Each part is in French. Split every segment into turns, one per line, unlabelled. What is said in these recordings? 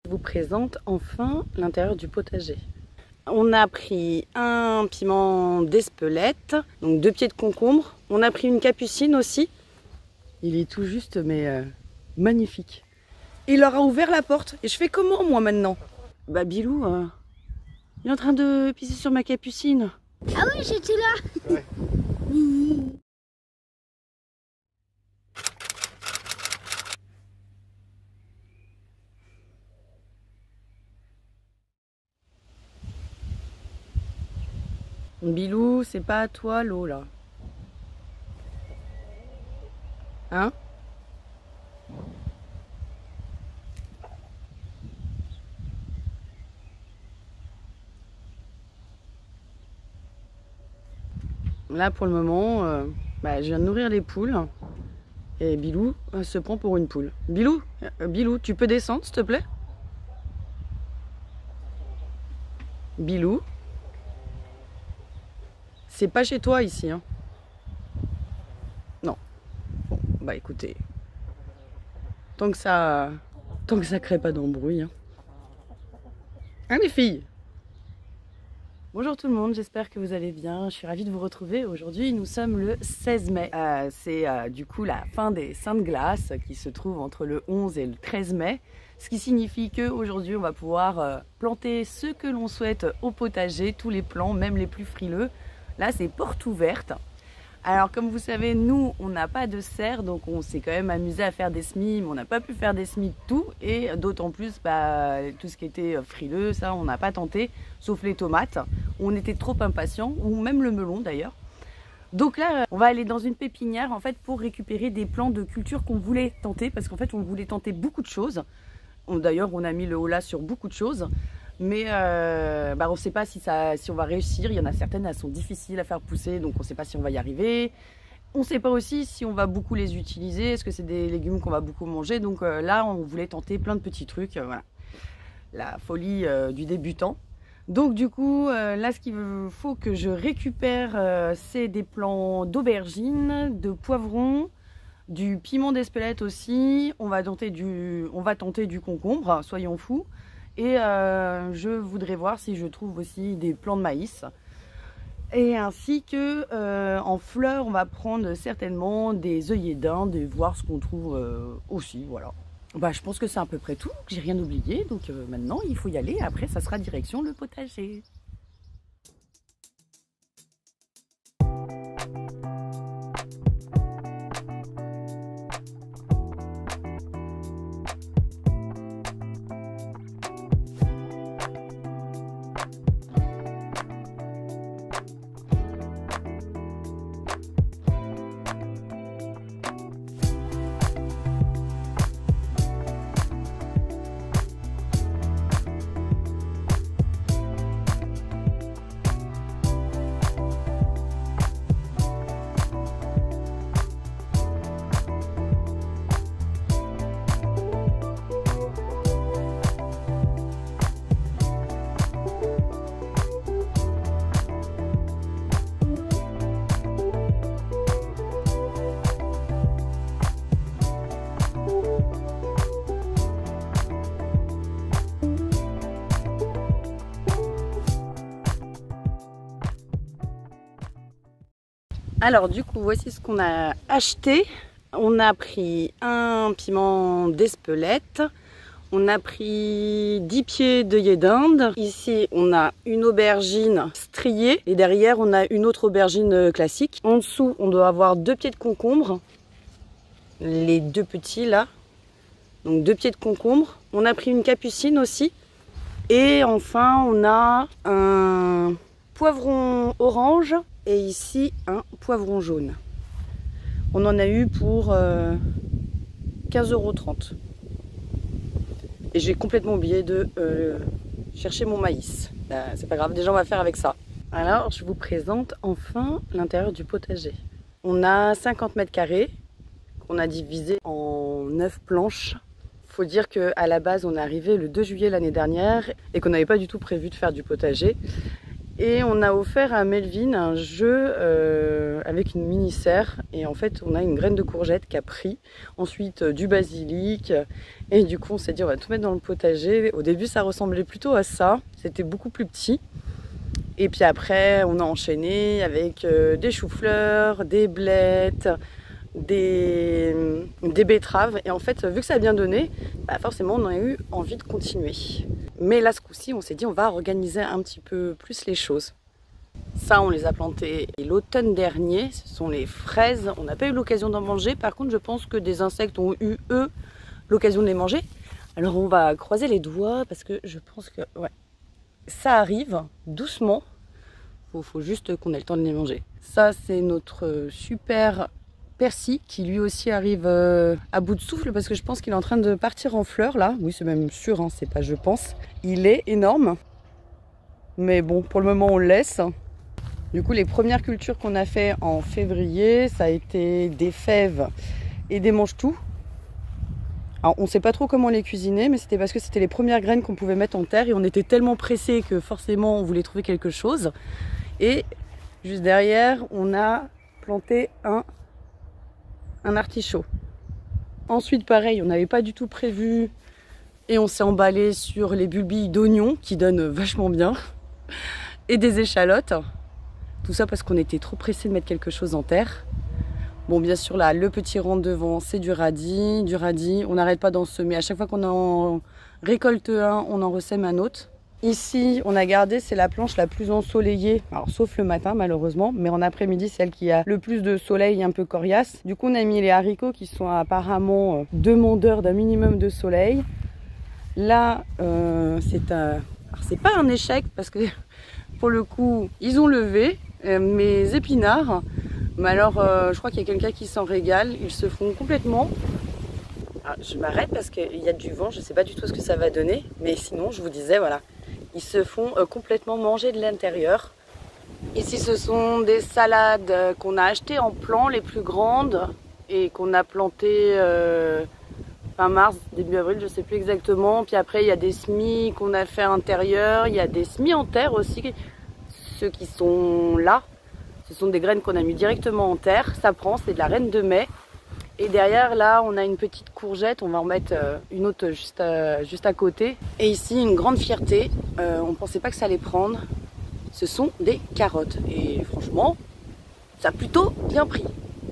Je vous présente enfin l'intérieur du potager. On a pris un piment d'Espelette, donc 2 pieds de concombre. On a pris une capucine aussi. Il est tout juste mais magnifique. Il leur a ouvert la porte. Et je fais comment moi maintenant? Bah Bilou, il est en train de pisser sur ma capucine.
Ah oui, j'étais là.
Ouais.
Bilou, c'est pas à toi l'eau là. Hein? Là pour le moment, je viens de nourrir les poules. Et Bilou se prend pour une poule. Bilou, Bilou, tu peux descendre s'il te plaît? Bilou, c'est pas chez toi ici, hein? Non. Bon, bah écoutez, tant que ça crée pas d'embrouille. Hein les filles? Bonjour tout le monde, j'espère que vous allez bien. Je suis ravie de vous retrouver. Aujourd'hui, nous sommes le 16 mai. C'est du coup la fin des Saintes Glaces qui se trouve entre le 11 et le 13 mai. Ce qui signifie qu'aujourd'hui, on va pouvoir planter ce que l'on souhaite au potager, tous les plants, même les plus frileux. Là, c'est porte ouverte. Alors, comme vous savez, nous, on n'a pas de serre, donc on s'est quand même amusé à faire des semis, mais on n'a pas pu faire des semis de tout. Et d'autant plus, tout ce qui était frileux, ça, on n'a pas tenté, sauf les tomates. On était trop impatients, ou même le melon d'ailleurs. Donc là, on va aller dans une pépinière en fait pour récupérer des plants de culture qu'on voulait tenter, parce qu'en fait, on voulait tenter beaucoup de choses. D'ailleurs, on a mis le holà sur beaucoup de choses. Mais on ne sait pas si on va réussir. Il y en a certaines, elles sont difficiles à faire pousser, donc on ne sait pas si on va y arriver. On ne sait pas aussi si on va beaucoup les utiliser. Est-ce que c'est des légumes qu'on va beaucoup manger? Donc là, on voulait tenter plein de petits trucs. Voilà. La folie du débutant. Donc du coup, là, ce qu'il faut que je récupère, c'est des plants d'aubergines, de poivrons, du piment d'Espelette aussi. On va tenter du concombre, soyons fous. Et je voudrais voir si je trouve aussi des plants de maïs. Et ainsi que en fleurs, on va prendre certainement des œillets d'Inde et voir ce qu'on trouve aussi. Voilà. Je pense que c'est à peu près tout, que j'ai rien oublié. Donc maintenant, il faut y aller. Après, ça sera direction le potager. Alors du coup, voici ce qu'on a acheté. On a pris un piment d'Espelette. On a pris 10 pieds d'œillets d'Inde. Ici, on a une aubergine striée. Et derrière, on a une autre aubergine classique. En dessous, on doit avoir 2 pieds de concombre. Les 2 petits là. Donc 2 pieds de concombre. On a pris une capucine aussi. Et enfin, on a un poivron orange. Et ici, un poivron jaune. On en a eu pour 15,30 €. Et j'ai complètement oublié de chercher mon maïs. C'est pas grave, déjà on va faire avec ça. Alors, je vous présente enfin l'intérieur du potager. On a 50 mètres carrés qu'on a divisé en 9 planches. Faut dire qu'à la base, on est arrivé le 2 juillet l'année dernière et qu'on n'avait pas du tout prévu de faire du potager. Et on a offert à Melvin un jeu avec une mini-serre. Et en fait, on a une graine de courgette qui a pris. Ensuite, du basilic. Et du coup, on s'est dit, on va tout mettre dans le potager. Au début, ça ressemblait plutôt à ça. C'était beaucoup plus petit. Et puis après, on a enchaîné avec des choux-fleurs, des blettes, des betteraves. Et en fait, vu que ça a bien donné, bah forcément, on a eu envie de continuer. Mais là, ce coup-ci, on s'est dit, on va organiser un petit peu plus les choses. Ça, on les a plantés l'automne dernier. Ce sont les fraises. On n'a pas eu l'occasion d'en manger. Par contre, je pense que des insectes ont eu, eux, l'occasion de les manger. Alors, on va croiser les doigts parce que je pense que ouais, ça arrive doucement. Faut juste qu'on ait le temps de les manger. Ça, c'est notre super persil qui lui aussi arrive à bout de souffle parce que je pense qu'il est en train de partir en fleurs là. Oui, c'est même sûr, hein, c'est pas je pense. Il est énorme. Mais bon, pour le moment, on le laisse. Du coup, les premières cultures qu'on a fait en février, ça a été des fèves et des mange-tout. Alors, on ne sait pas trop comment les cuisiner, mais c'était parce que c'était les premières graines qu'on pouvait mettre en terre et on était tellement pressés que forcément, on voulait trouver quelque chose. Et juste derrière, on a planté un artichaut. Ensuite, pareil, on n'avait pas du tout prévu et on s'est emballé sur les bulbilles d'oignons qui donnent vachement bien et des échalotes. Tout ça parce qu'on était trop pressés de mettre quelque chose en terre. Bon, bien sûr, là, le petit rang devant, c'est du radis. Du radis, on n'arrête pas d'en semer. À chaque fois qu'on en récolte un, on en ressème un autre. Ici, on a gardé, c'est la planche la plus ensoleillée, alors sauf le matin malheureusement, mais en après-midi, c'est celle qui a le plus de soleil un peu coriace. Du coup, on a mis les haricots qui sont apparemment demandeurs d'un minimum de soleil. Là, c'est pas un échec parce que pour le coup, ils ont levé mes épinards. Mais alors, je crois qu'il y a quelqu'un qui s'en régale. Ils se font complètement... Alors, je m'arrête parce qu'il y a du vent, je ne sais pas du tout ce que ça va donner. Mais sinon, je vous disais, voilà. Ils se font complètement manger de l'intérieur. Ici, ce sont des salades qu'on a achetées en plants, les plus grandes, et qu'on a plantées fin mars, début avril, je ne sais plus exactement. Puis après, il y a des semis qu'on a fait à l'intérieur. Il y a des semis en terre aussi. Ceux qui sont là, ce sont des graines qu'on a mis directement en terre. Ça prend, c'est de la reine de mai. Et derrière, là, on a une petite courgette. On va en mettre une autre juste à côté. Et ici, une grande fierté. On ne pensait pas que ça allait prendre. Ce sont des carottes. Et franchement, ça a plutôt bien pris.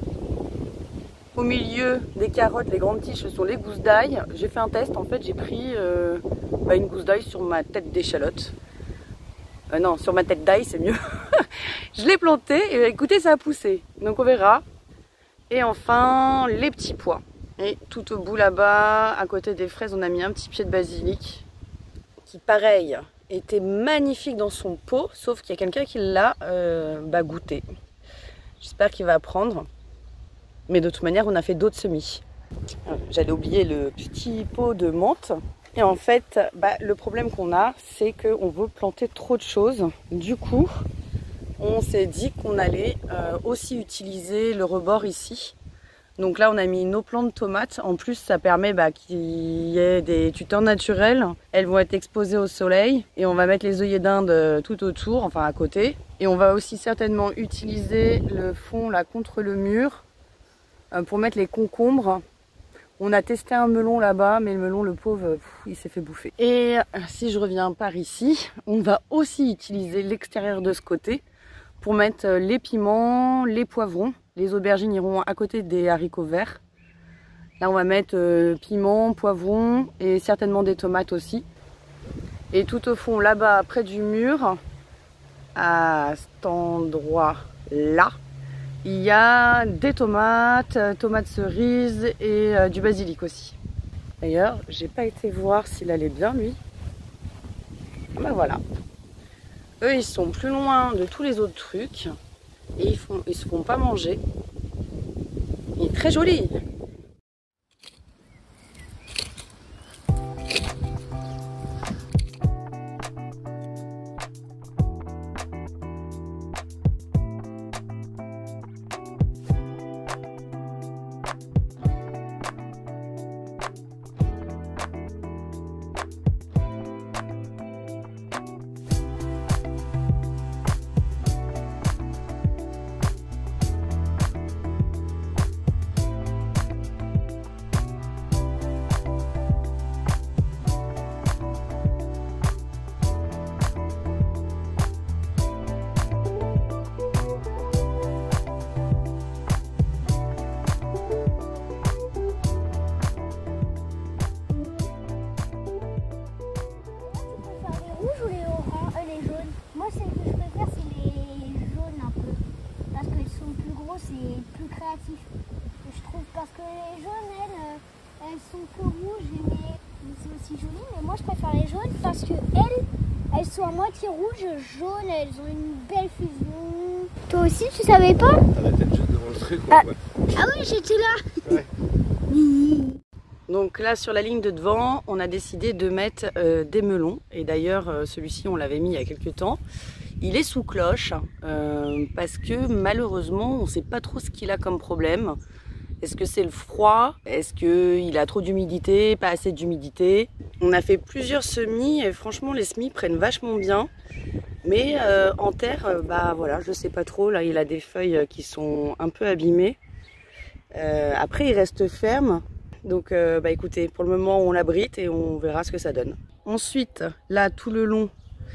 Au milieu des carottes, les grandes tiges, ce sont les gousses d'ail. J'ai fait un test. En fait, j'ai pris une gousse d'ail sur ma tête d'échalote. Non, sur ma tête d'ail, c'est mieux. Je l'ai planté et écoutez, ça a poussé. Donc on verra. Et enfin, les petits pois. Et tout au bout là-bas, à côté des fraises, on a mis un petit pied de basilic qui, pareil, était magnifique dans son pot, sauf qu'il y a quelqu'un qui l'a goûté. J'espère qu'il va apprendre. Mais de toute manière, on a fait d'autres semis. J'allais oublier le petit pot de menthe. Et en fait, le problème qu'on a, c'est qu'on veut planter trop de choses. Du coup, on s'est dit qu'on allait aussi utiliser le rebord ici. Donc là, on a mis nos plantes de tomates. En plus, ça permet qu'il y ait des tuteurs naturels. Elles vont être exposées au soleil. Et on va mettre les œillets d'Inde tout autour, enfin à côté. Et on va aussi certainement utiliser le fond là contre le mur pour mettre les concombres. On a testé un melon là-bas, mais le melon, le pauvre, il s'est fait bouffer. Et si je reviens par ici, on va aussi utiliser l'extérieur de ce côté pour mettre les piments, les poivrons. Les aubergines iront à côté des haricots verts. Là, on va mettre piments, poivrons et certainement des tomates aussi. Et tout au fond, là-bas, près du mur, à cet endroit-là, il y a des tomates, tomates cerises et du basilic aussi. D'ailleurs, j'ai pas été voir s'il allait bien lui. Voilà. Eux, ils sont plus loin de tous les autres trucs et ils se font pas manger. Il est très joli.
préfères les rouges ou les oranges, les jaunes? Moi, celles que je préfère, c'est les jaunes un peu. Parce qu'elles sont plus grosses et plus créatives. Je trouve parce que les jaunes, elles sont que rouges, mais c'est aussi joli. Mais moi, je préfère les jaunes parce que elles sont à moitié rouges, jaunes, elles ont une belle fusion. Toi aussi, tu savais pas?
T'as la tête juste devant le truc,
Ah,
ouais.
ah oui, j'étais là.
Ouais.
Donc là sur la ligne de devant, on a décidé de mettre des melons. Et d'ailleurs celui-ci on l'avait mis il y a quelques temps. Il est sous cloche parce que malheureusement on ne sait pas trop ce qu'il a comme problème. Est-ce que c'est le froid? Est-ce qu'il a trop d'humidité? Pas assez d'humidité? On a fait plusieurs semis et franchement les semis prennent vachement bien. Mais en terre, bah voilà, je sais pas trop. Là il a des feuilles qui sont un peu abîmées. Après il reste ferme. Donc bah écoutez, pour le moment on l'abrite et on verra ce que ça donne. Ensuite, là tout le long,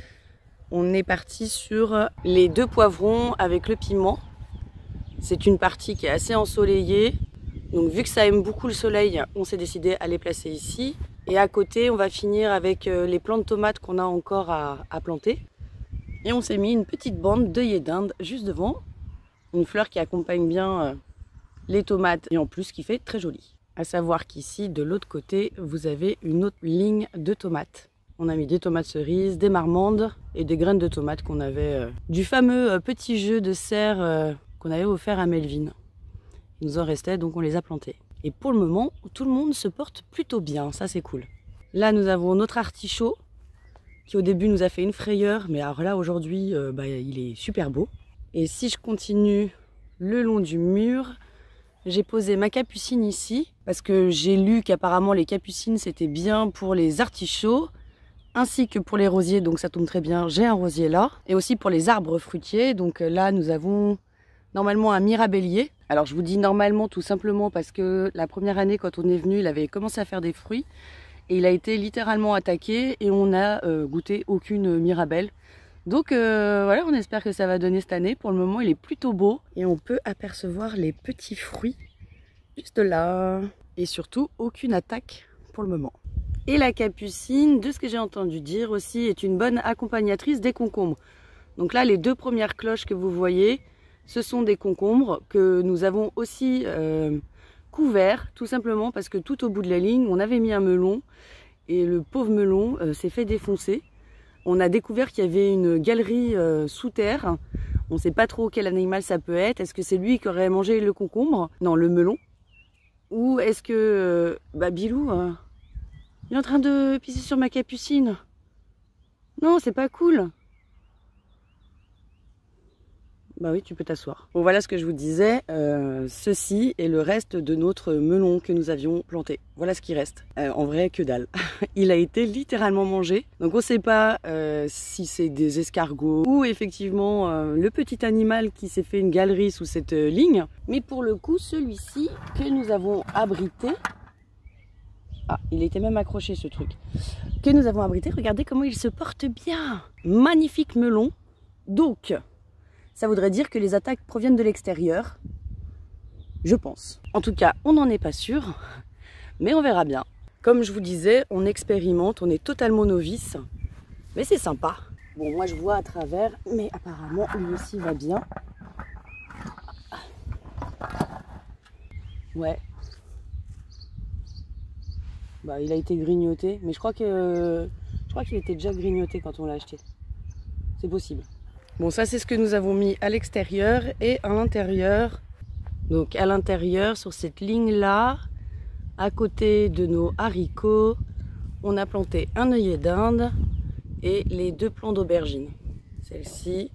on est parti sur les 2 poivrons avec le piment. C'est une partie qui est assez ensoleillée. Donc vu que ça aime beaucoup le soleil, on s'est décidé à les placer ici. Et à côté, on va finir avec les plants de tomates qu'on a encore à planter. Et on s'est mis une petite bande d'œillets d'Inde juste devant. Une fleur qui accompagne bien les tomates et en plus qui fait très joli. À savoir qu'ici, de l'autre côté, vous avez une autre ligne de tomates. On a mis des tomates cerises, des marmandes et des graines de tomates qu'on avait du fameux petit jeu de serre qu'on avait offert à Melvin. Il nous en restait, donc on les a plantés. Et pour le moment, tout le monde se porte plutôt bien, ça c'est cool. Là, nous avons notre artichaut qui au début nous a fait une frayeur, mais alors là aujourd'hui, il est super beau. Et si je continue le long du mur, j'ai posé ma capucine ici parce que j'ai lu qu'apparemment les capucines c'était bien pour les artichauts ainsi que pour les rosiers, donc ça tombe très bien, j'ai un rosier là. Et aussi pour les arbres fruitiers, donc là nous avons normalement un mirabellier. Alors je vous dis normalement tout simplement parce que la première année quand on est venu, il avait commencé à faire des fruits et il a été littéralement attaqué et on n'a goûté aucune mirabelle. Donc voilà, on espère que ça va donner cette année. Pour le moment, il est plutôt beau et on peut apercevoir les petits fruits juste là. Et surtout, aucune attaque pour le moment. Et la capucine, de ce que j'ai entendu dire aussi, est une bonne accompagnatrice des concombres. Donc là, les 2 premières cloches que vous voyez, ce sont des concombres que nous avons aussi couverts, tout simplement parce que tout au bout de la ligne, on avait mis un melon et le pauvre melon s'est fait défoncer. On a découvert qu'il y avait une galerie sous terre. On ne sait pas trop quel animal ça peut être. Est-ce que c'est lui qui aurait mangé le concombre? Non, le melon. Ou est-ce que... Bilou, il est en train de pisser sur ma capucine. Non, c'est pas cool. Bah oui, tu peux t'asseoir. Bon, voilà ce que je vous disais. Ceci est le reste de notre melon que nous avions planté. Voilà ce qui reste. En vrai, que dalle. Il a été littéralement mangé. Donc on ne sait pas si c'est des escargots ou effectivement le petit animal qui s'est fait une galerie sous cette ligne. Mais pour le coup, celui-ci que nous avons abrité... Ah, il était même accroché ce truc. Que nous avons abrité, regardez comment il se porte bien. Magnifique melon. Donc... ça voudrait dire que les attaques proviennent de l'extérieur, je pense. En tout cas, on n'en est pas sûr, mais on verra bien. Comme je vous disais, on expérimente, on est totalement novice, mais c'est sympa. Bon, moi je vois à travers, mais apparemment lui aussi va bien. Ouais. Bah, il a été grignoté, mais je crois qu'il était déjà grignoté quand on l'a acheté. C'est possible. Bon, ça c'est ce que nous avons mis à l'extérieur et à l'intérieur. Donc à l'intérieur, sur cette ligne-là, à côté de nos haricots, on a planté un œillet d'Inde et les 2 plants d'aubergine. Celle-ci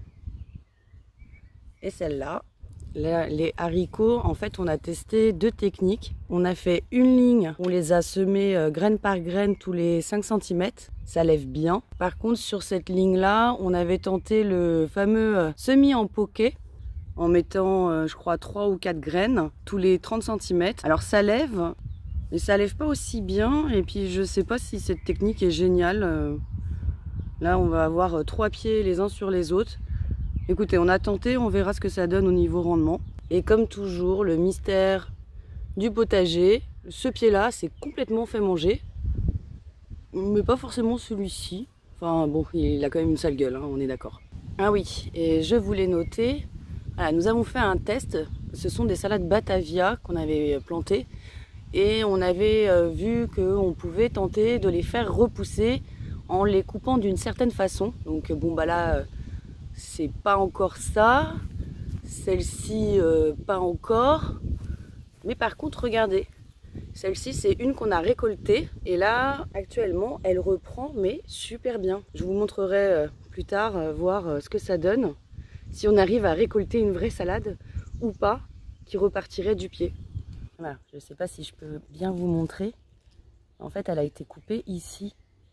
et celle-là. Les haricots, en fait, on a testé 2 techniques. On a fait une ligne, on les a semés graine par graine tous les 5 cm. Ça lève bien. Par contre, sur cette ligne-là, on avait tenté le fameux semis en poquet en mettant, je crois, 3 ou 4 graines tous les 30 cm. Alors ça lève, mais ça lève pas aussi bien. Et puis, je sais pas si cette technique est géniale. Là, on va avoir 3 pieds les uns sur les autres. Écoutez, on a tenté, on verra ce que ça donne au niveau rendement. Et comme toujours, le mystère du potager, ce pied-là, c'est complètement fait manger. Mais pas forcément celui-ci. Enfin bon, il a quand même une sale gueule, hein, on est d'accord. Ah oui, et je voulais noter, voilà, nous avons fait un test. Ce sont des salades Batavia qu'on avait plantées. Et on avait vu qu'on pouvait tenter de les faire repousser en les coupant d'une certaine façon. Donc bon bah là, c'est pas encore ça. Celle-ci, pas encore. Mais par contre, regardez. Celle-ci, c'est une qu'on a récoltée. Et là, actuellement, elle reprend, mais super bien. Je vous montrerai plus tard, voir ce que ça donne. Si on arrive à récolter une vraie salade ou pas, qui repartirait du pied. Voilà, je ne sais pas si je peux bien vous montrer. En fait, elle a été coupée ici.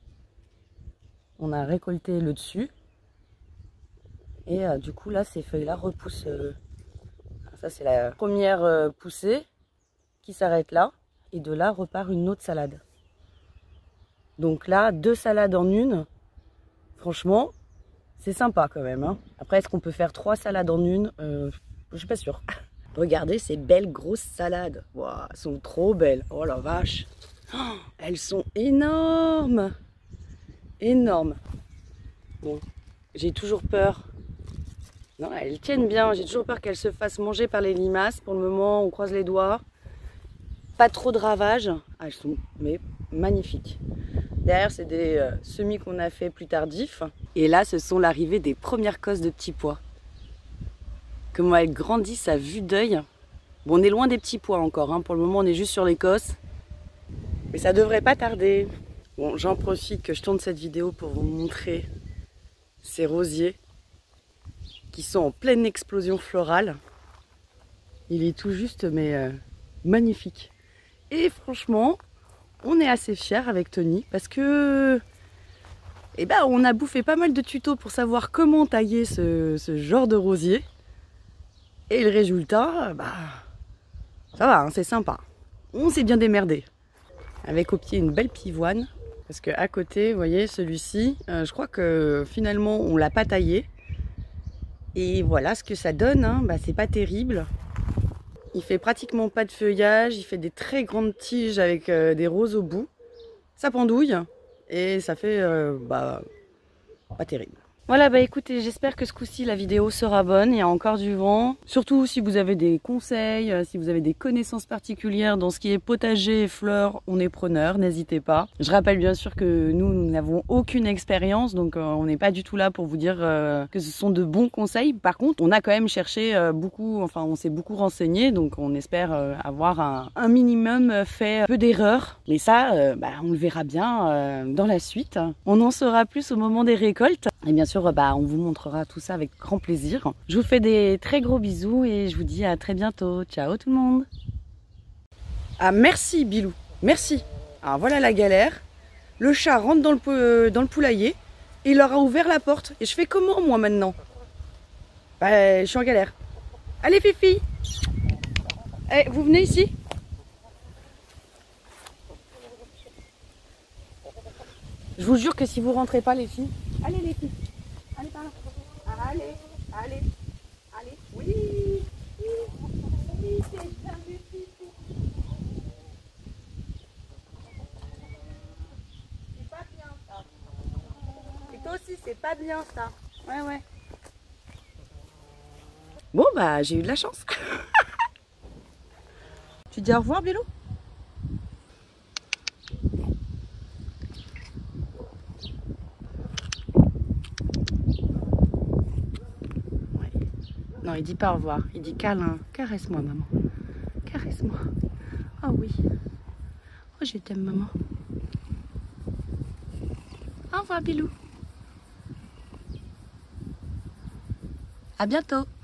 On a récolté le dessus. Et du coup, là, ces feuilles-là repoussent. Ça, c'est la première poussée qui s'arrête là. Et de là repart une autre salade. Donc là, 2 salades en une. Franchement, c'est sympa quand même. Hein. Après, est-ce qu'on peut faire 3 salades en une? Je suis pas sûre. Regardez ces belles grosses salades. Wow, elles sont trop belles. Oh la vache. Oh, elles sont énormes. Énormes. Bon, j'ai toujours peur. Non, elles tiennent bien. J'ai toujours peur qu'elles se fassent manger par les limaces. Pour le moment, on croise les doigts. Pas trop de ravages. Ah, elles sont mais magnifiques. Derrière, c'est des semis qu'on a fait plus tardifs. Et là, ce sont l'arrivée des premières cosses de petits pois. Comment elles grandissent à vue d'œil. Bon, on est loin des petits pois encore. Hein. Pour le moment, on est juste sur l'Écosse. Mais ça devrait pas tarder. Bon, j'en profite que je tourne cette vidéo pour vous montrer ces rosiers qui sont en pleine explosion florale. Il est tout juste, mais magnifique. Et franchement, on est assez fiers avec Tony parce que on a bouffé pas mal de tutos pour savoir comment tailler ce genre de rosier. Et le résultat, ça va, hein, c'est sympa. On s'est bien démerdé. Avec au pied une belle pivoine. Parce qu'à côté, vous voyez, celui-ci, je crois que finalement, on ne l'a pas taillé. Et voilà ce que ça donne, hein, c'est pas terrible. Il fait pratiquement pas de feuillage, il fait des très grandes tiges avec des roses au bout. Ça pendouille et ça fait pas terrible. Voilà, écoutez, j'espère que ce coup-ci la vidéo sera bonne, il y a encore du vent. Surtout si vous avez des conseils, si vous avez des connaissances particulières dans ce qui est potager et fleurs, on est preneur, n'hésitez pas. Je rappelle bien sûr que nous n'avons aucune expérience, donc on n'est pas du tout là pour vous dire que ce sont de bons conseils. Par contre, on a quand même cherché beaucoup, enfin on s'est beaucoup renseigné, donc on espère avoir un minimum fait peu d'erreurs. Mais ça, on le verra bien dans la suite. On en saura plus au moment des récoltes. Et bien sûr, on vous montrera tout ça avec grand plaisir. Je vous fais des très gros bisous et je vous dis à très bientôt. Ciao tout le monde. Ah merci Bilou, merci. Alors voilà la galère. Le chat rentre dans le poulailler et il leur a ouvert la porte. Et je fais comment moi maintenant? Je suis en galère. Allez Fifi. Vous venez ici? Je vous jure que si vous rentrez pas les filles. Allez les filles. Allez par là. Allez. Oui, c'est bien vu, Fifi. C'est pas bien ça. Et toi aussi, c'est pas bien ça. Ouais. Bon j'ai eu de la chance. Tu dis au revoir Bilou? Non, il dit pas au revoir, il dit câlin. Caresse-moi, maman. Caresse-moi. Oh oui. Oh, je t'aime, maman. Au revoir, Bilou. À bientôt.